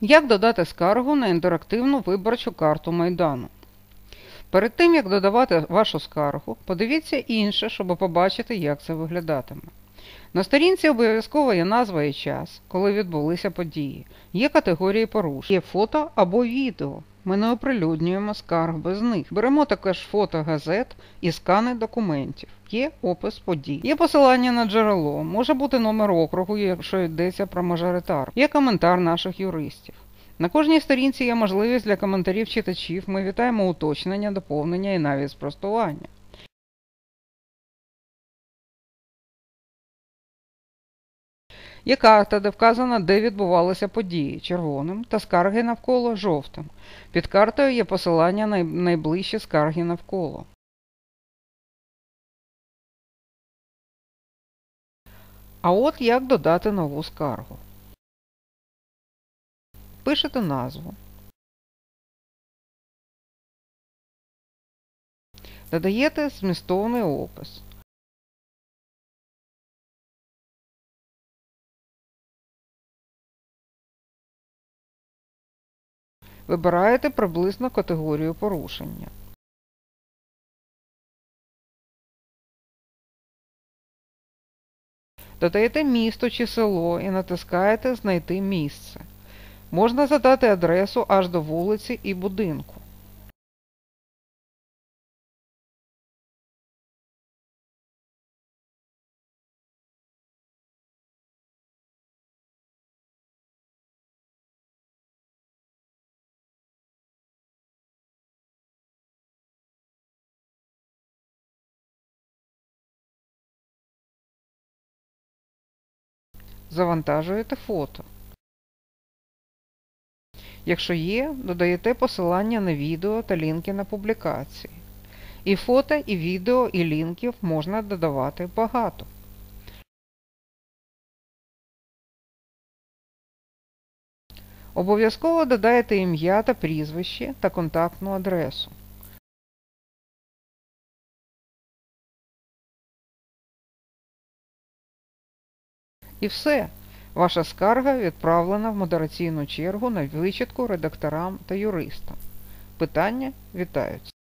Як додати скаргу на інтерактивну виборчу карту Майдану? Перед тим, як додавати вашу скаргу, подивіться інше, щоб побачити, як це виглядатиме. На сторінці обов'язково є назва і час, коли відбулися події. Є категорії порушень, є фото або відео. Ми не оприлюднюємо скарг без них. Беремо також фото газет і скани документів. Є опис подій. Є посилання на джерело, може бути номер округу, якщо йдеться про мажоритар. Є коментар наших юристів. На кожній сторінці є можливість для коментарів читачів. Ми вітаємо уточнення, доповнення і навіть спростування. Є карта, де вказано, де відбувалися події, червоним, та скарги навколо жовтим. Під картою є посилання на найближчі скарги навколо. А от як додати нову скаргу. Пишете назву. Додаєте змістовний опис. Вибираєте приблизно категорію порушення. Додаєте місто чи село і натискаєте «Знайти місце». Можна задати адресу аж до вулиці і будинку. Завантажуєте фото. Якщо є, додаєте посилання на відео та лінки на публікації. І фото, і відео, і лінків можна додавати багато. Обов'язково додайте ім'я та прізвище та контактну адресу. І все. Ваша скарга відправлена в модераційну чергу на вичитку редакторам та юристам. Питання вітаються.